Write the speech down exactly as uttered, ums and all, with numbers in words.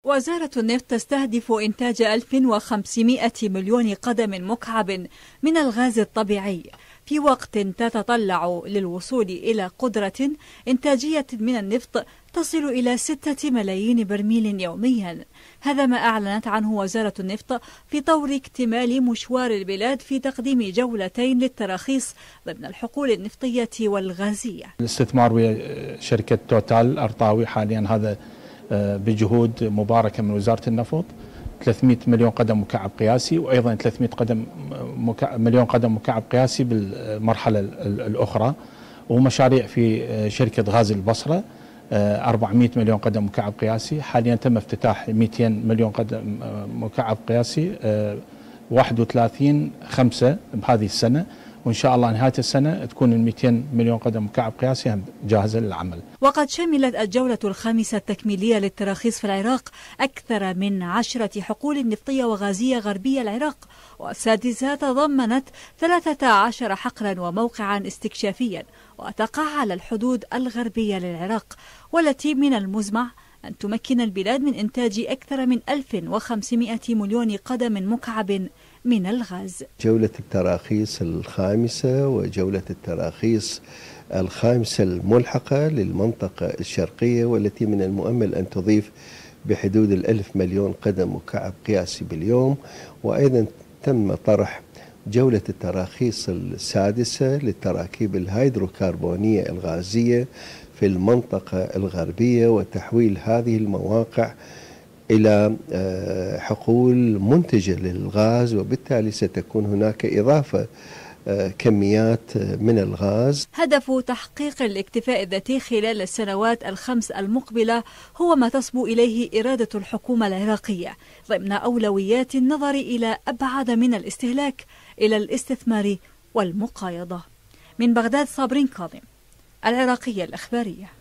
وزارة النفط تستهدف إنتاج ألف وخمسمائة مليون قدم مكعب من الغاز الطبيعي في وقت تتطلع للوصول إلى قدرة إنتاجية من النفط تصل إلى ستة ملايين برميل يوميا. هذا ما أعلنت عنه وزارة النفط في طور اكتمال مشوار البلاد في تقديم جولتين للتراخيص ضمن الحقول النفطية والغازية. الاستثمار ويا شركة توتال أرطاوي حاليا هذا بجهود مباركة من وزارة النفط، ثلاثمائة مليون قدم مكعب قياسي، وأيضا ثلاثمائة قدم مكعب مليون قدم مكعب قياسي بالمرحلة الأخرى، ومشاريع في شركة غاز البصرة أربعمائة مليون قدم مكعب قياسي. حاليا تم افتتاح مئتين مليون قدم مكعب قياسي واحد وثلاثين خمسة بهذه السنة، وإن شاء الله نهاية السنة تكون ال مئتين مليون قدم مكعب قياسي جاهزة للعمل. وقد شملت الجولة الخامسة التكميلية للتراخيص في العراق أكثر من عشرة حقول نفطية وغازية غربية العراق، والسادسة تضمنت ثلاثة عشر حقلا وموقعا استكشافيا وتقع على الحدود الغربية للعراق، والتي من المزمع أن تمكن البلاد من إنتاج أكثر من ألف وخمسمائة مليون قدم مكعب من الغاز. جولة التراخيص الخامسة وجولة التراخيص الخامسة الملحقة للمنطقة الشرقية، والتي من المؤمل أن تضيف بحدود الألف مليون قدم مكعب قياسي باليوم. وأيضا تم طرح جولة التراخيص السادسة للتراكيب الهيدروكربونية الغازية في المنطقة الغربية، وتحويل هذه المواقع إلى حقول منتجة للغاز، وبالتالي ستكون هناك إضافة كميات من الغاز. هدف تحقيق الاكتفاء الذاتي خلال السنوات الخمس المقبلة هو ما تصبو إليه إرادة الحكومة العراقية ضمن أولويات النظر إلى أبعد من الاستهلاك إلى الاستثمار والمقايضة. من بغداد، صابرين كاظم، العراقية الإخبارية.